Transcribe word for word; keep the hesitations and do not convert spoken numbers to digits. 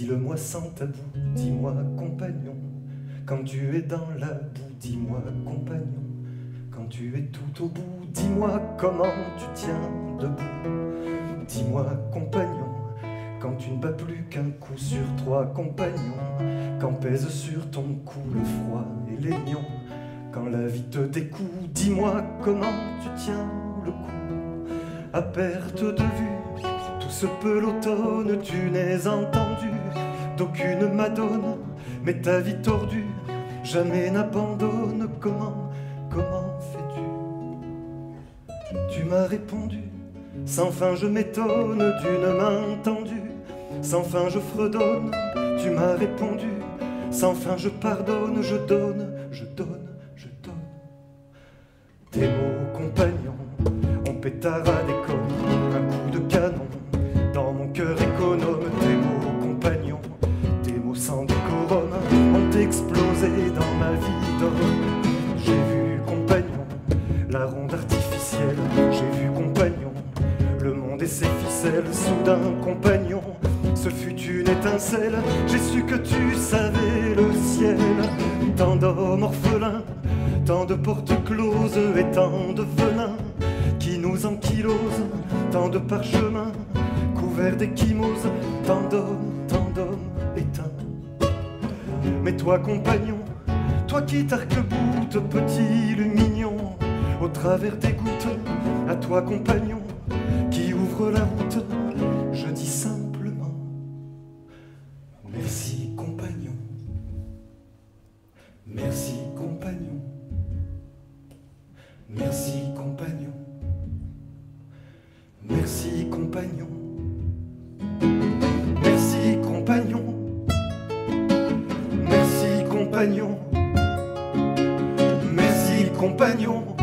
Dis-le-moi sans tabou, dis-moi compagnon. Quand tu es dans la boue, dis-moi compagnon. Quand tu es tout au bout, dis-moi comment tu tiens debout. Dis-moi compagnon, quand tu ne bats plus qu'un coup sur trois compagnon. Quand pèse sur ton cou le froid et les lions. Quand la vie te découle, dis-moi comment tu tiens le coup. À perte de vue, tout ce peloton, tu n'es entendu d'aucune madone, mais ta vie tordue jamais n'abandonne. Comment, comment fais-tu? Tu m'as répondu, sans fin je m'étonne d'une main tendue, sans fin je fredonne. Tu m'as répondu, sans fin je pardonne, je donne, je donne, je donne. Tes mots compagnons, on pétard des connes, un coup de canon dans mon cœur économe. Tes mots compagnons, tes mots sans décorum, ont explosé dans ma vie d'homme. J'ai vu compagnon, la ronde artificielle, j'ai vu compagnon, le monde et ses ficelles. Soudain compagnon, ce fut une étincelle, j'ai su que tu savais le ciel. Tant d'hommes orphelins, tant de portes closes et tant de venin qui nous ankylosent, tant de parchemins couverts d'échymoses, tant d'hommes, tant d'hommes éteints. Mais toi compagnon, toi qui t'arc-boutes, petit lumignon, au travers des gouttes, à toi compagnon, qui ouvre la route, je dis simplement merci compagnon, merci compagnon, merci compagnon, merci compagnon, merci compagnon, merci compagnon, merci compagnon.